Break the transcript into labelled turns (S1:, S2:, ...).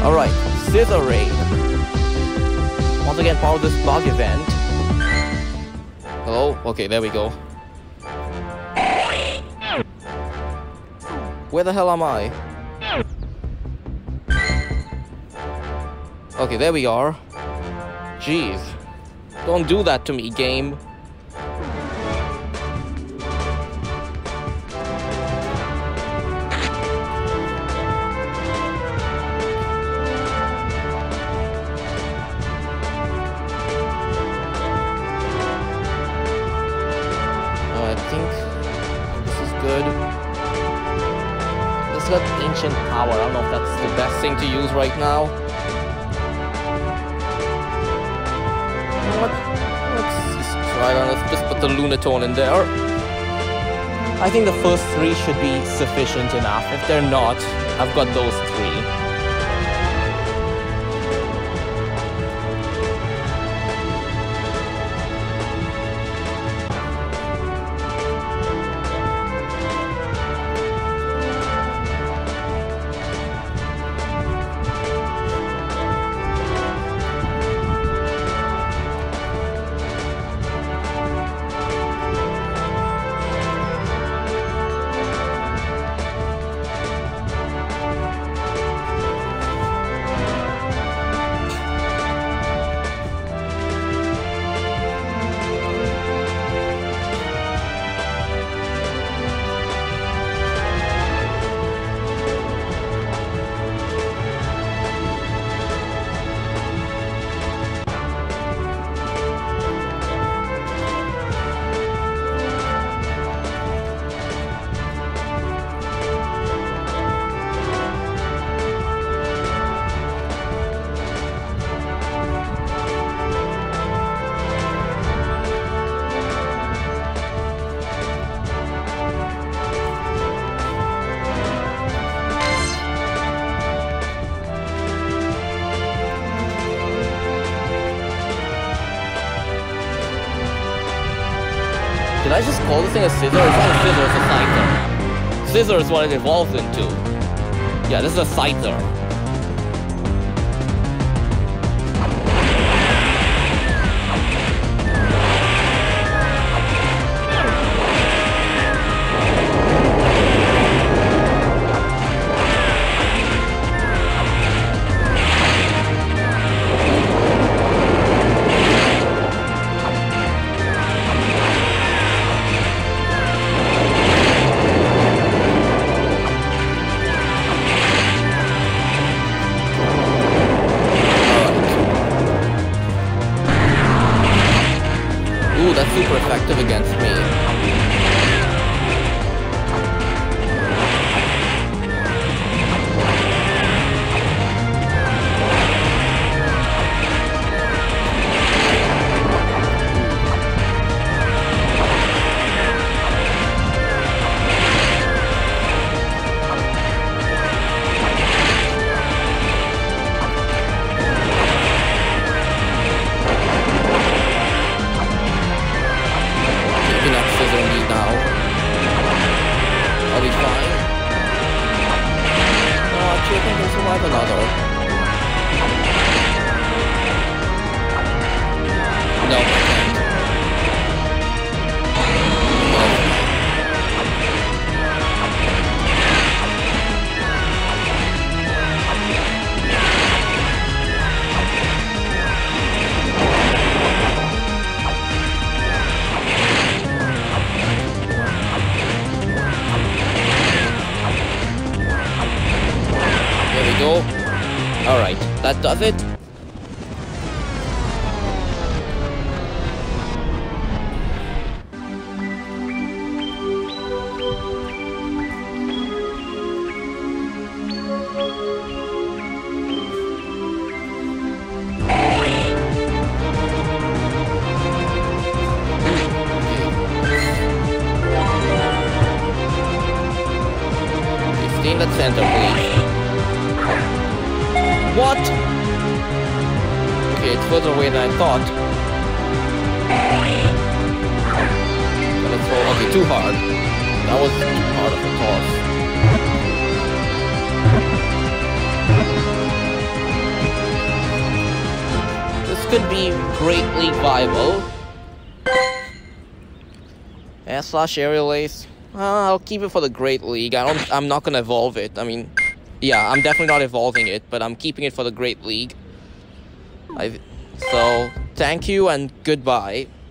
S1: Alright, Scyther raid. Once again, part of this bug event. Hello? Okay, there we go. Where the hell am I? Okay, there we are. Jeez. Don't do that to me, game. I think this is good. This got ancient power. I don't know if that's the best thing to use right now. Let's just try it on. Let's just put the Lunatone in there. I think the first 3 should be sufficient enough. If they're not, I've got those 3. Did I just call this thing a Scyther? It's not a Scyther, it's a Scyther. Scyther is what it evolves into. Yeah, this is a Scyther. Ooh, that's super effective against me. Alright, that does it. Stay in the center, please. What? Okay, it's further away than I thought. Let's roll. Okay, too hard. That was too hard of a toss. could be Great League viable. S/ Aerial Ace. I'll keep it for the Great League. I'm not gonna evolve it. I mean, yeah, I'm definitely not evolving it, but I'm keeping it for the Great League. So, thank you and goodbye.